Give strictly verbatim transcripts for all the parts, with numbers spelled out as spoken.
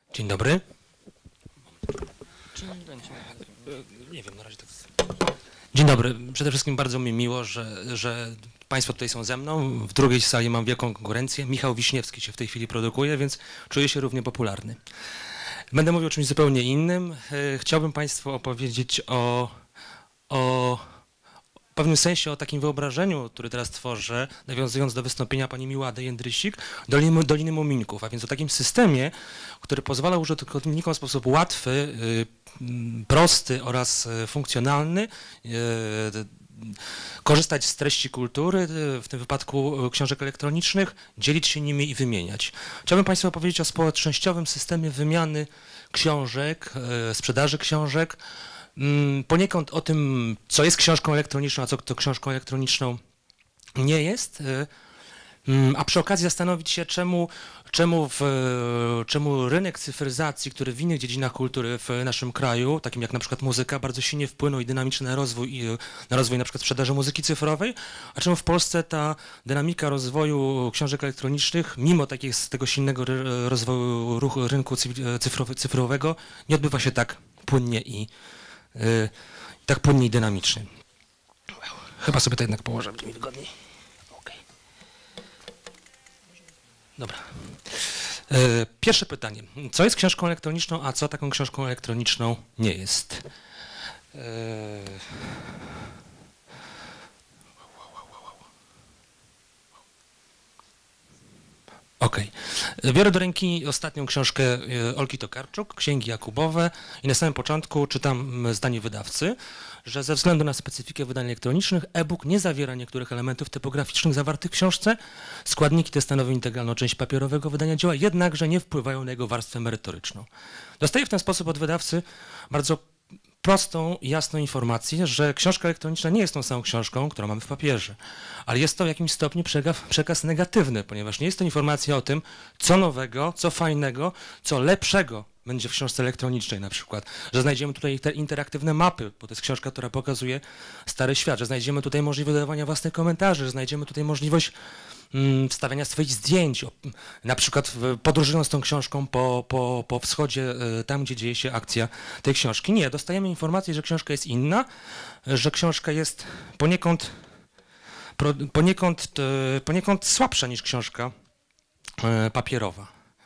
Dzień dobry. Nie wiem, na razie tak. Dzień dobry. Przede wszystkim bardzo mi miło, że, że Państwo tutaj są ze mną. W drugiej sali mam wielką konkurencję. Michał Wiśniewski się w tej chwili produkuje, więc czuję się równie popularny. Będę mówił o czymś zupełnie innym. Chciałbym Państwu opowiedzieć o, o w pewnym sensie o takim wyobrażeniu, które teraz tworzę, nawiązując do wystąpienia pani Milady Jędrysik, Doliny, Doliny Muminków, a więc o takim systemie, który pozwala użytkownikom w sposób łatwy, prosty oraz funkcjonalny korzystać z treści kultury, w tym wypadku książek elektronicznych, dzielić się nimi i wymieniać. Chciałbym Państwu opowiedzieć o społecznościowym systemie wymiany książek, sprzedaży książek, poniekąd o tym, co jest książką elektroniczną, a co to książką elektroniczną nie jest, a przy okazji zastanowić się, czemu, czemu, w, czemu rynek cyfryzacji, który w innych dziedzinach kultury w naszym kraju, takim jak na przykład muzyka, bardzo silnie wpłynął i dynamiczny na rozwój, na rozwój na przykład sprzedaży muzyki cyfrowej, a czemu w Polsce ta dynamika rozwoju książek elektronicznych, mimo takiego, tego silnego rozwoju ruchu, rynku cyfrowy, cyfrowego, nie odbywa się tak płynnie i Yy, tak płynnie i dynamicznie. Chyba sobie to jednak położę, będzie mi wygodniej. Okay. Dobra. Yy, pierwsze pytanie. Co jest książką elektroniczną, a co taką książką elektroniczną nie jest? Yy... Okej. Okay. Biorę do ręki ostatnią książkę Olgi Tokarczuk, Księgi Jakubowe, i na samym początku czytam zdanie wydawcy, że ze względu na specyfikę wydań elektronicznych e-book nie zawiera niektórych elementów typograficznych zawartych w książce. Składniki te stanowią integralną część papierowego wydania dzieła, jednakże nie wpływają na jego warstwę merytoryczną. Dostaję w ten sposób od wydawcy bardzo prostą i jasną informację, że książka elektroniczna nie jest tą samą książką, którą mamy w papierze, ale jest to w jakimś stopniu przekaz, przekaz negatywny, ponieważ nie jest to informacja o tym, co nowego, co fajnego, co lepszego będzie w książce elektronicznej na przykład, że znajdziemy tutaj te interaktywne mapy, bo to jest książka, która pokazuje stary świat, że znajdziemy tutaj możliwość dodawania własnych komentarzy, że znajdziemy tutaj możliwość wstawiania swoich zdjęć, na przykład podróżując tą książką po, po, po wschodzie, tam gdzie dzieje się akcja tej książki. Nie, dostajemy informację, że książka jest inna, że książka jest poniekąd, poniekąd, poniekąd słabsza niż książka papierowa.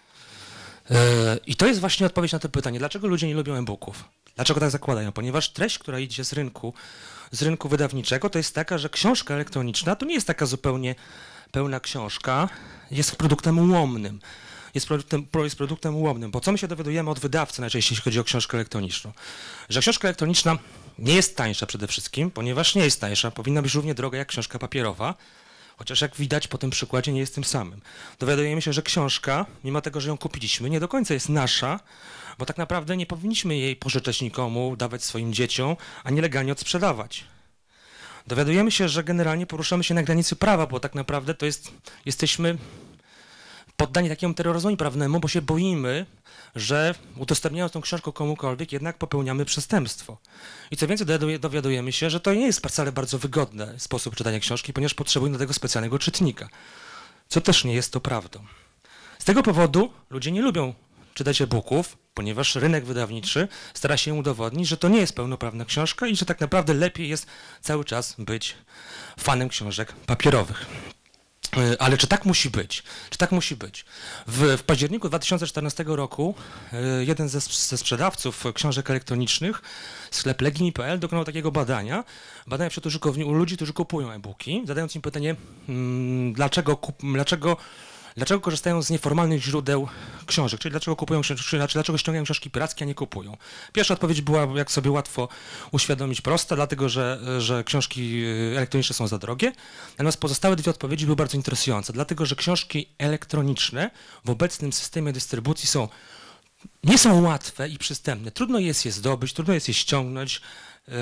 I to jest właśnie odpowiedź na to pytanie, dlaczego ludzie nie lubią e-booków? Dlaczego tak zakładają? Ponieważ treść, która idzie z rynku, z rynku wydawniczego, to jest taka, że książka elektroniczna to nie jest taka zupełnie pełna książka, jest produktem ułomnym. Jest produktem, jest produktem ułomnym, bo co my się dowiadujemy od wydawcy najczęściej, jeśli chodzi o książkę elektroniczną? Że książka elektroniczna nie jest tańsza przede wszystkim, ponieważ nie jest tańsza, powinna być równie droga jak książka papierowa, chociaż jak widać po tym przykładzie nie jest tym samym. Dowiadujemy się, że książka, mimo tego, że ją kupiliśmy, nie do końca jest nasza, bo tak naprawdę nie powinniśmy jej pożyczać nikomu, dawać swoim dzieciom, a nielegalnie odsprzedawać. Dowiadujemy się, że generalnie poruszamy się na granicy prawa, bo tak naprawdę to jest, jesteśmy poddani takiemu terroryzmowi prawnemu, bo się boimy, że udostępniając tą książkę komukolwiek jednak popełniamy przestępstwo. I co więcej, dowiadujemy się, że to nie jest wcale bardzo wygodny sposób czytania książki, ponieważ potrzebujemy do tego specjalnego czytnika, co też nie jest to prawdą. Z tego powodu ludzie nie lubią czytać e-booków, ponieważ rynek wydawniczy stara się udowodnić, że to nie jest pełnoprawna książka i że tak naprawdę lepiej jest cały czas być fanem książek papierowych. Ale czy tak musi być? Czy tak musi być? W, w październiku dwa tysiące czternastego roku jeden ze, ze sprzedawców książek elektronicznych, sklep legimi kropka p l, dokonał takiego badania, badania wśród użytkowników, u ludzi, którzy kupują e-booki, zadając im pytanie, hmm, dlaczego, kup, dlaczego Dlaczego korzystają z nieformalnych źródeł książek, czyli dlaczego kupują książki, dlaczego ściągają książki pirackie, a nie kupują? Pierwsza odpowiedź była, jak sobie łatwo uświadomić, prosta, dlatego że, że książki elektroniczne są za drogie. Natomiast pozostałe dwie odpowiedzi były bardzo interesujące, dlatego że książki elektroniczne w obecnym systemie dystrybucji są, nie są łatwe i przystępne. Trudno jest je zdobyć, trudno jest je ściągnąć. Yy,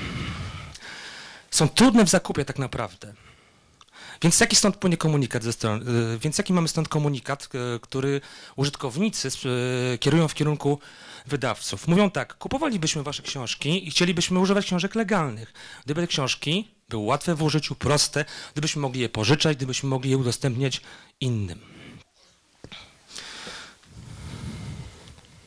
są trudne w zakupie tak naprawdę. Więc jaki stąd płynie komunikat ze strony, więc jaki mamy stąd komunikat, który użytkownicy kierują w kierunku wydawców? Mówią tak, kupowalibyśmy wasze książki i chcielibyśmy używać książek legalnych, gdyby te książki były łatwe w użyciu, proste, gdybyśmy mogli je pożyczać, gdybyśmy mogli je udostępniać innym.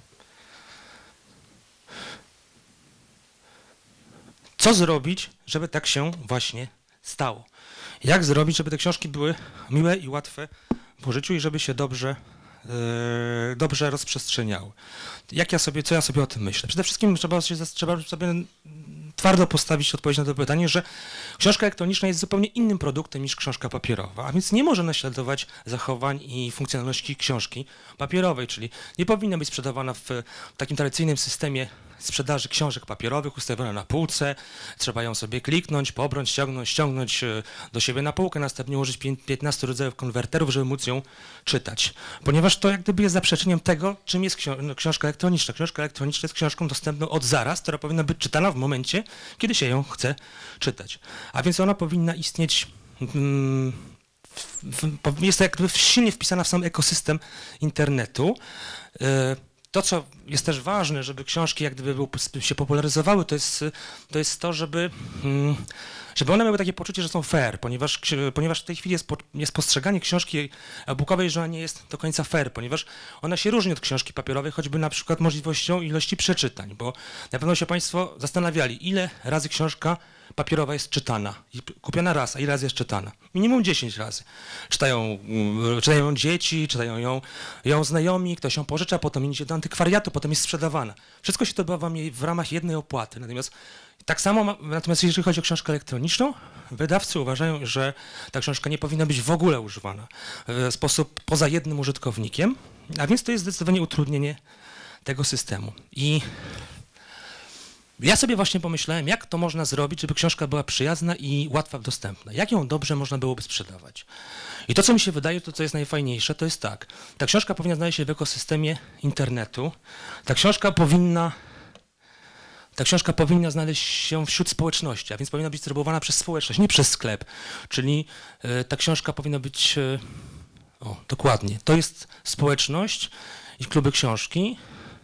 co zrobić, żeby tak się właśnie stało? Jak zrobić, żeby te książki były miłe i łatwe w użyciu i żeby się dobrze, yy, dobrze rozprzestrzeniały? Jak ja sobie, co ja sobie o tym myślę? Przede wszystkim trzeba, się, trzeba sobie twardo postawić odpowiedź na to pytanie, że książka elektroniczna jest zupełnie innym produktem niż książka papierowa, a więc nie może naśladować zachowań i funkcjonalności książki papierowej, czyli nie powinna być sprzedawana w takim tradycyjnym systemie sprzedaży książek papierowych, ustawiona na półce, trzeba ją sobie kliknąć, pobrać, ściągnąć, ściągnąć do siebie na półkę, następnie użyć piętnastu rodzajów konwerterów, żeby móc ją czytać. Ponieważ to jak gdyby jest zaprzeczeniem tego, czym jest książka elektroniczna. Książka elektroniczna jest książką dostępną od zaraz, która powinna być czytana w momencie, kiedy się ją chce czytać. A więc ona powinna istnieć, mm, w, w, jest jakby silnie wpisana w sam ekosystem internetu. To, co jest też ważne, żeby książki jak gdyby się popularyzowały, to jest to, jest to żeby, żeby one miały takie poczucie, że są fair, ponieważ, ponieważ w tej chwili jest, jest postrzeganie książki e-bookowej, że ona nie jest do końca fair, ponieważ ona się różni od książki papierowej, choćby na przykład możliwością ilości przeczytań, bo na pewno się Państwo zastanawiali, ile razy książka papierowa jest czytana, kupiona raz, a ile razy jest czytana? Minimum dziesięć razy. Czytają, czytają ją dzieci, czytają ją, ją znajomi, ktoś ją pożycza, potem idzie do antykwariatu, potem jest sprzedawana. Wszystko się to odbywa w ramach jednej opłaty. Natomiast tak samo, natomiast jeżeli chodzi o książkę elektroniczną, wydawcy uważają, że ta książka nie powinna być w ogóle używana w sposób poza jednym użytkownikiem, a więc to jest zdecydowanie utrudnienie tego systemu. I ja sobie właśnie pomyślałem, jak to można zrobić, żeby książka była przyjazna i łatwa dostępna. Jak ją dobrze można byłoby sprzedawać. I to, co mi się wydaje, to co jest najfajniejsze, to jest tak. Ta książka powinna znaleźć się w ekosystemie internetu. Ta książka powinna, ta książka powinna znaleźć się wśród społeczności, a więc powinna być dystrybuowana przez społeczność, nie przez sklep. Czyli y, ta książka powinna być... Y, o, dokładnie. To jest społeczność i kluby książki.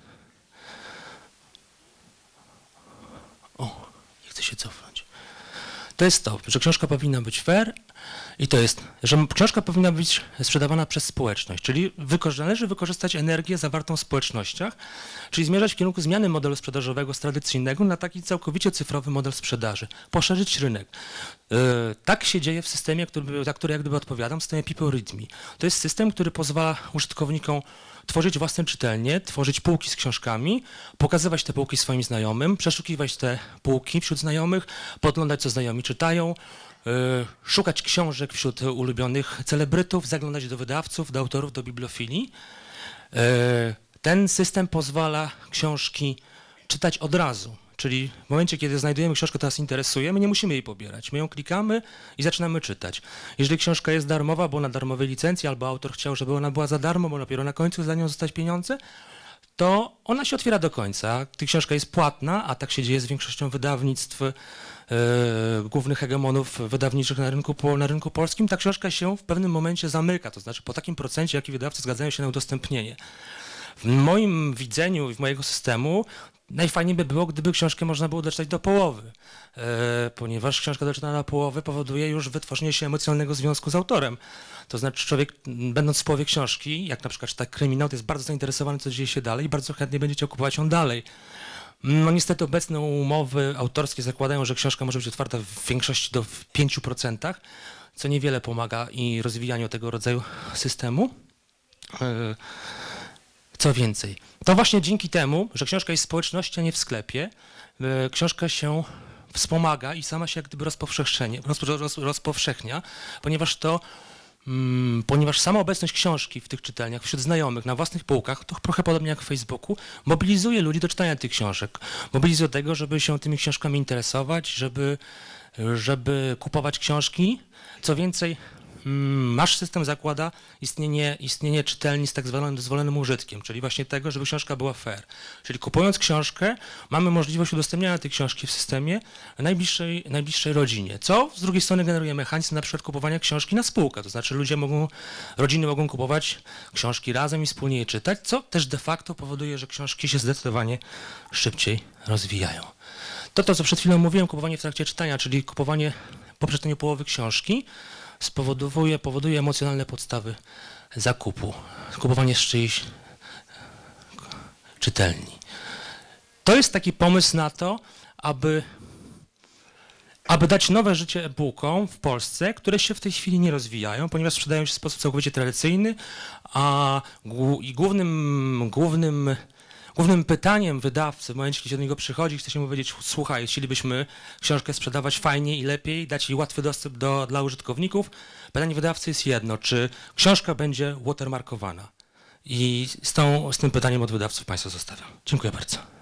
O, nie chcę się cofnąć. To jest to, że książka powinna być fair i to jest, że książka powinna być sprzedawana przez społeczność, czyli wyko- należy wykorzystać energię zawartą w społecznościach, czyli zmierzać w kierunku zmiany modelu sprzedażowego z tradycyjnego na taki całkowicie cyfrowy model sprzedaży, poszerzyć rynek. Yy, tak się dzieje w systemie, który, za który jak gdyby odpowiadam, w systemie People Read Me. To jest system, który pozwala użytkownikom tworzyć własne czytelnie, tworzyć półki z książkami, pokazywać te półki swoim znajomym, przeszukiwać te półki wśród znajomych, podglądać, co znajomi czytają, yy, szukać książek wśród ulubionych celebrytów, zaglądać do wydawców, do autorów, do bibliofilii. Yy, ten system pozwala książki czytać od razu. Czyli w momencie, kiedy znajdujemy książkę, która nas interesuje, my nie musimy jej pobierać. My ją klikamy i zaczynamy czytać. Jeżeli książka jest darmowa, bo na darmowej licencji, albo autor chciał, żeby ona była za darmo, bo dopiero na końcu za nią zostać pieniądze, to ona się otwiera do końca. Ta książka jest płatna, a tak się dzieje z większością wydawnictw, yy, głównych hegemonów wydawniczych na rynku, na rynku polskim. Ta książka się w pewnym momencie zamyka, to znaczy po takim procencie, jaki wydawcy zgadzają się na udostępnienie. W moim widzeniu i w mojego systemu najfajniej by było, gdyby książkę można było doczytać do połowy, e, ponieważ książka doczytana do połowy powoduje już wytworzenie się emocjonalnego związku z autorem. To znaczy człowiek, będąc w połowie książki, jak na przykład czyta kryminał, to jest bardzo zainteresowany, co dzieje się dalej i bardzo chętnie będzie chciał kupować ją dalej. No niestety obecne umowy autorskie zakładają, że książka może być otwarta w większości do pięciu procent, co niewiele pomaga i rozwijaniu tego rodzaju systemu. E, Co więcej, to właśnie dzięki temu, że książka jest w społeczności, a nie w sklepie, książka się wspomaga i sama się jak gdyby rozpowszechnia, rozpowszechnia ponieważ to, mm, ponieważ sama obecność książki w tych czytelniach, wśród znajomych, na własnych półkach, to trochę podobnie jak w Facebooku, mobilizuje ludzi do czytania tych książek. Mobilizuje do tego, żeby się tymi książkami interesować, żeby, żeby kupować książki. Co więcej, Nasz system zakłada istnienie, istnienie czytelni z tak zwanym dozwolonym użytkiem, czyli właśnie tego, żeby książka była fair. Czyli kupując książkę, mamy możliwość udostępniania tej książki w systemie najbliższej, najbliższej rodzinie, co z drugiej strony generuje mechanizm na przykład kupowania książki na spółkę, to znaczy ludzie mogą, rodziny mogą kupować książki razem i wspólnie je czytać, co też de facto powoduje, że książki się zdecydowanie szybciej rozwijają. To to, co przed chwilą mówiłem, kupowanie w trakcie czytania, czyli kupowanie po przeczytaniu połowy książki, spowoduje powoduje emocjonalne podstawy zakupu, kupowanie z czyjejś czytelni. To jest taki pomysł na to, aby aby dać nowe życie e-bookom w Polsce, które się w tej chwili nie rozwijają, ponieważ sprzedają się w sposób całkowicie tradycyjny, a głu- i głównym, głównym, głównym pytaniem wydawcy w momencie, kiedy się do niego przychodzi, chce się mu powiedzieć: słuchaj, chcielibyśmy książkę sprzedawać fajniej i lepiej, dać jej łatwy dostęp do, dla użytkowników. Pytanie wydawcy jest jedno: czy książka będzie watermarkowana? I z, tą, z tym pytaniem od wydawców Państwa zostawiam. Dziękuję bardzo.